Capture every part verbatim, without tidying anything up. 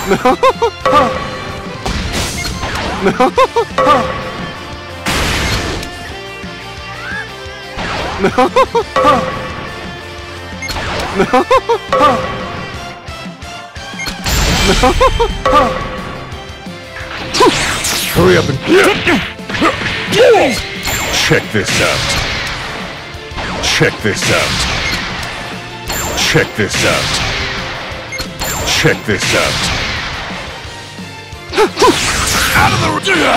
Hurry up and check this out. Check this out. Check this out. Check this out. Out of the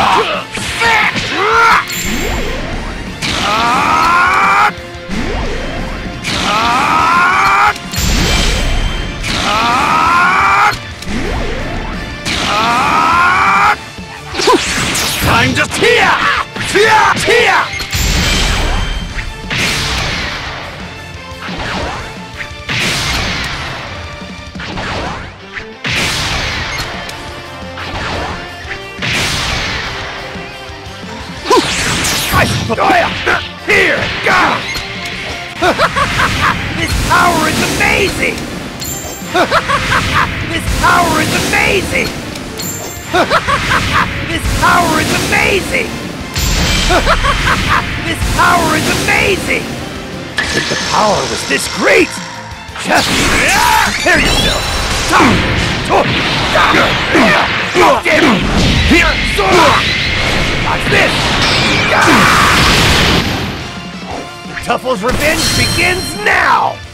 time to tear! Tear! Tear! Here! Go! This power is amazing! This power is amazing! This power is amazing! This power is amazing! If the power was this great! Just prepare yourself! Watch this! The Tuffle's revenge begins now!